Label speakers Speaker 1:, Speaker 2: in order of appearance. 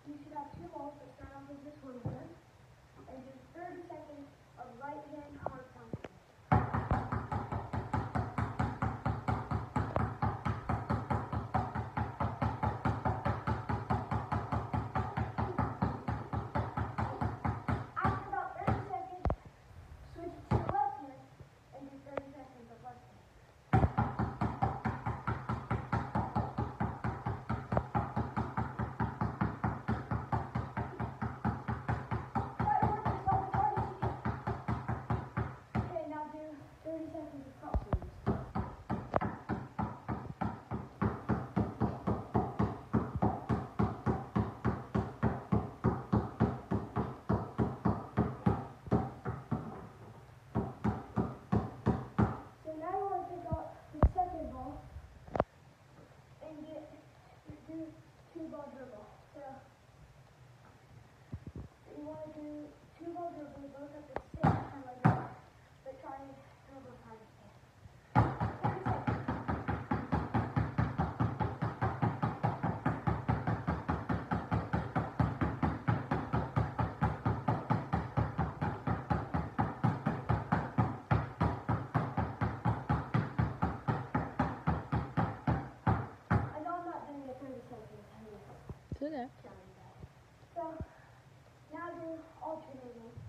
Speaker 1: you should have two balls that start off with this one here, and do 30 seconds of right hand hard counting. After about 30 seconds, switch it to your left hand and do 30 seconds of left hand. Try to work yourself as hard as you can. Okay, now do 30 seconds of cross swings. So now you want to pick up the second ball and do two ball dribble. So you want to do two ball dribble both at the same time like that, but try and dribble as hard as you can. 30 seconds. I know I'm not doing the 30 seconds. I'm just
Speaker 2: It's okay.
Speaker 1: counting that. So now do alternating.